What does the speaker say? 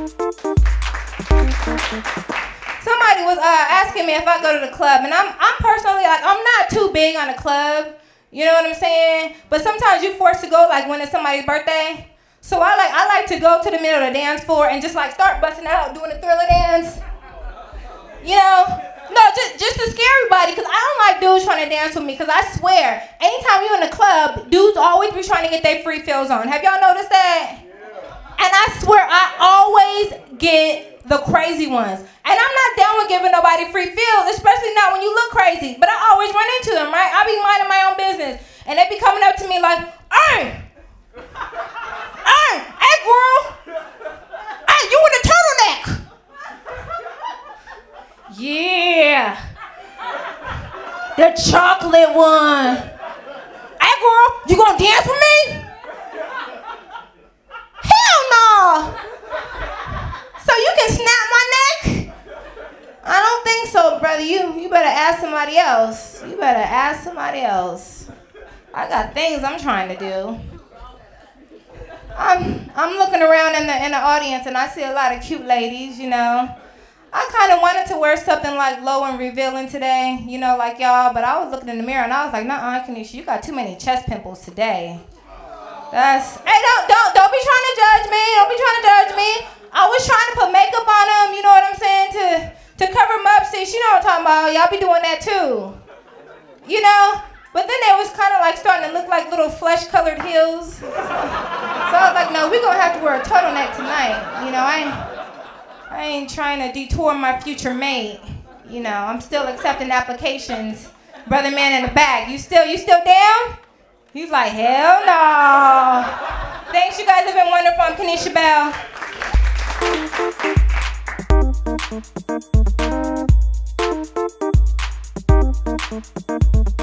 Somebody was asking me if I go to the club, and I'm personally like, I'm not too big on the club. You know what I'm saying? But sometimes you're forced to go, like when it's somebody's birthday. So I like to go to the middle of the dance floor and just like start busting out doing the Thriller dance. You know? No, just to scare everybody, because I don't like dudes trying to dance with me, because I swear, anytime you're in the club, dudes always be trying to get their free fills on. Have y'all noticed that? Yeah. And I swear, I always get the crazy ones. And I'm not down with giving nobody free fills, especially not when you look crazy. But I always run into them, right? I be minding my own business. And they be coming up to me like, hey, girl, hey, you in the turtleneck. Yeah, the chocolate one. Hey, girl, you gonna dance with me? Hell no. So you can snap my neck? I don't think so, brother. You better ask somebody else. You better ask somebody else. I got things I'm trying to do. I'm looking around in the audience and I see a lot of cute ladies, you know. I kind of wanted to wear something like low and revealing today, you know, like y'all, but I was looking in the mirror and I was like, nuh-uh, Kanisha, you got too many chest pimples today. Hey, don't be trying to judge me. Don't be trying to judge me. I was trying to put makeup on them, you know what I'm saying, to cover them up. See, you know what I'm talking about. Y'all be doing that too. You know? But then they was kind of like starting to look like little flesh-colored heels. So I was like, no, we're going to have to wear a turtleneck tonight. You know, I ain't trying to detour my future mate. You know, I'm still accepting applications. Brother man in the back, you still down? He's like, hell no. Thanks, you guys have been wonderful. I'm Kanisha Bell.